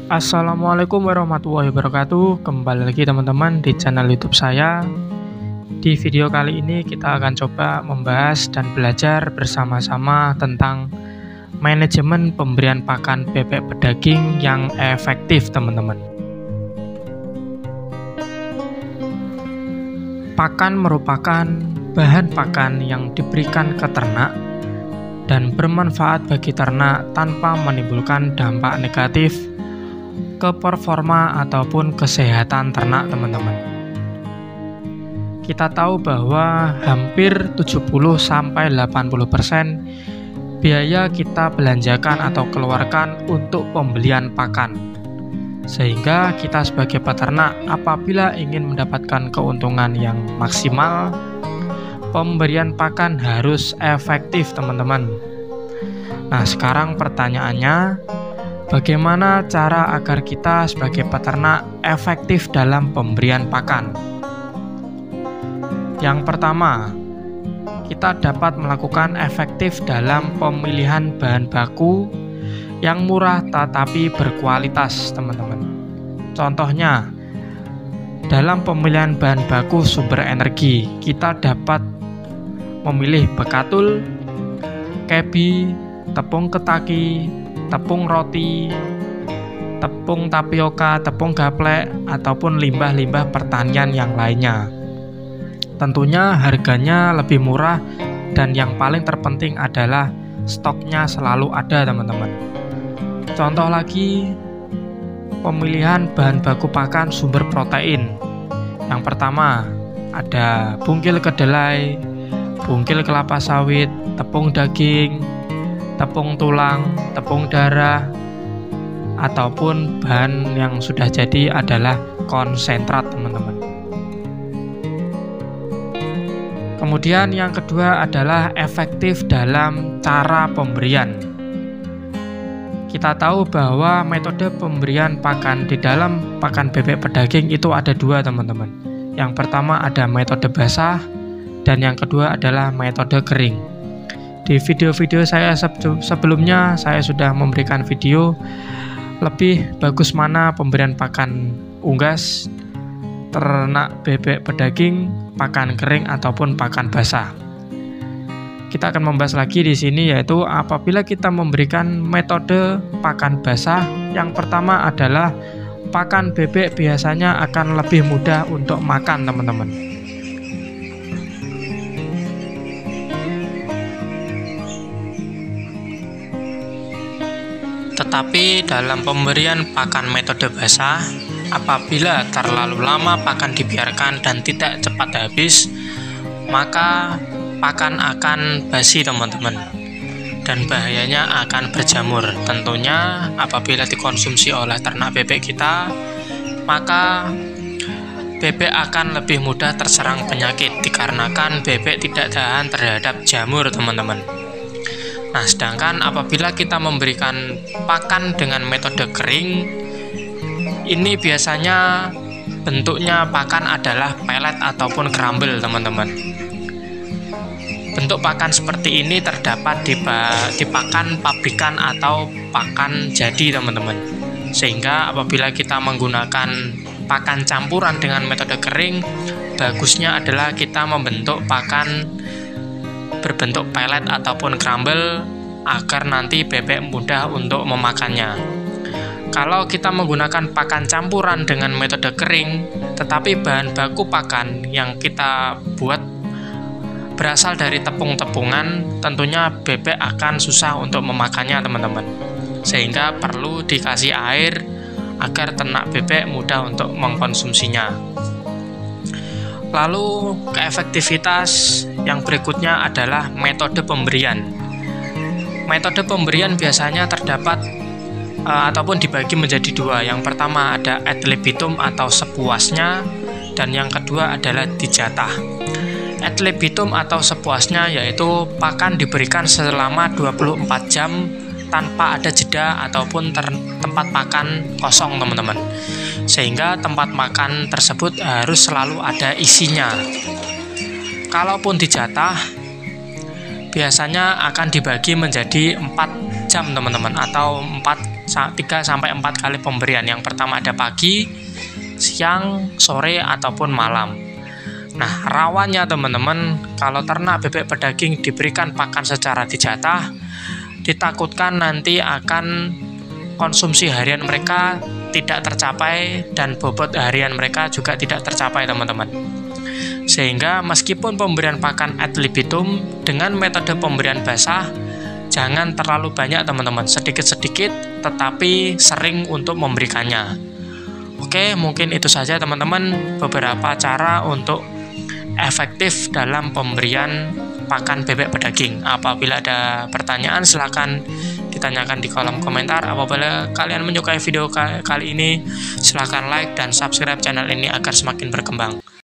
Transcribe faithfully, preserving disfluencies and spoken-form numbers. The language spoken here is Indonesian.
Assalamualaikum warahmatullahi wabarakatuh. Kembali lagi teman-teman di channel YouTube saya. Di video kali ini kita akan coba membahas dan belajar bersama-sama tentang manajemen pemberian pakan bebek pedaging yang efektif, teman-teman. Pakan merupakan bahan pakan yang diberikan ke ternak dan bermanfaat bagi ternak tanpa menimbulkan dampak negatif ke performa ataupun kesehatan ternak, teman-teman. Kita tahu bahwa hampir tujuh puluh sampai delapan puluh persen biaya kita belanjakan atau keluarkan untuk pembelian pakan. Sehingga kita sebagai peternak apabila ingin mendapatkan keuntungan yang maksimal, pemberian pakan harus efektif, teman-teman. Nah, sekarang pertanyaannya, bagaimana cara agar kita sebagai peternak efektif dalam pemberian pakan? Yang pertama, kita dapat melakukan efektif dalam pemilihan bahan baku yang murah tetapi berkualitas, teman-teman. Contohnya, dalam pemilihan bahan baku sumber energi, kita dapat memilih bekatul, kebi, tepung ketaki, tepung roti, tepung tapioka, tepung gaplek, ataupun limbah-limbah pertanian yang lainnya. Tentunya harganya lebih murah dan yang paling terpenting adalah stoknya selalu ada, teman-teman. Contoh lagi, pemilihan bahan baku pakan sumber protein. Yang pertama, ada bungkil kedelai, bungkil kelapa sawit, tepung daging, tepung tulang, tepung darah, ataupun bahan yang sudah jadi adalah konsentrat, teman-teman. Kemudian yang kedua adalah efektif dalam cara pemberian. Kita tahu bahwa metode pemberian pakan di dalam pakan bebek pedaging itu ada dua, teman-teman. Yang pertama ada metode basah dan yang kedua adalah metode kering. Di video-video saya sebelumnya saya sudah memberikan video lebih bagus mana pemberian pakan unggas ternak bebek pedaging, pakan kering ataupun pakan basah. Kita akan membahas lagi di sini, yaitu apabila kita memberikan metode pakan basah, yang pertama adalah pakan bebek biasanya akan lebih mudah untuk makan, teman-teman. Tetapi dalam pemberian pakan metode basah, apabila terlalu lama pakan dibiarkan dan tidak cepat habis, maka pakan akan basi, teman-teman, dan bahayanya akan berjamur. Tentunya apabila dikonsumsi oleh ternak bebek kita, maka bebek akan lebih mudah terserang penyakit dikarenakan bebek tidak tahan terhadap jamur, teman-teman. Nah, sedangkan apabila kita memberikan pakan dengan metode kering, ini biasanya bentuknya pakan adalah pelet ataupun crumble, teman-teman. Bentuk pakan seperti ini terdapat di, di pakan pabrikan atau pakan jadi, teman-teman. Sehingga apabila kita menggunakan pakan campuran dengan metode kering, bagusnya adalah kita membentuk pakan berbentuk pelet ataupun crumble agar nanti bebek mudah untuk memakannya. Kalau kita menggunakan pakan campuran dengan metode kering, tetapi bahan baku pakan yang kita buat berasal dari tepung-tepungan, tentunya bebek akan susah untuk memakannya, teman-teman. Sehingga perlu dikasih air agar ternak bebek mudah untuk mengkonsumsinya. Lalu keefektivitas yang berikutnya adalah metode pemberian. Metode pemberian biasanya terdapat uh, ataupun dibagi menjadi dua. Yang pertama ada ad libitum atau sepuasnya, dan yang kedua adalah dijatah. Ad libitum atau sepuasnya yaitu pakan diberikan selama dua puluh empat jam tanpa ada jeda ataupun tempat makan kosong, teman-teman. Sehingga tempat makan tersebut harus selalu ada isinya. Kalaupun dijatah, biasanya akan dibagi menjadi empat jam, teman-teman, atau empat tiga sampai empat kali pemberian. Yang pertama ada pagi, siang, sore, ataupun malam. Nah, rawannya teman-teman, kalau ternak bebek pedaging diberikan pakan secara dijatah, ditakutkan nanti akan konsumsi harian mereka tidak tercapai dan bobot harian mereka juga tidak tercapai teman-teman. Sehingga meskipun pemberian pakan ad libitum dengan metode pemberian basah, jangan terlalu banyak teman-teman, sedikit-sedikit tetapi sering untuk memberikannya. Oke, mungkin itu saja teman-teman beberapa cara untuk efektif dalam pemberian pakan bebek pedaging. Apabila ada pertanyaan silahkan ditanyakan di kolom komentar. Apabila kalian menyukai video kali ini, silahkan like dan subscribe channel ini agar semakin berkembang.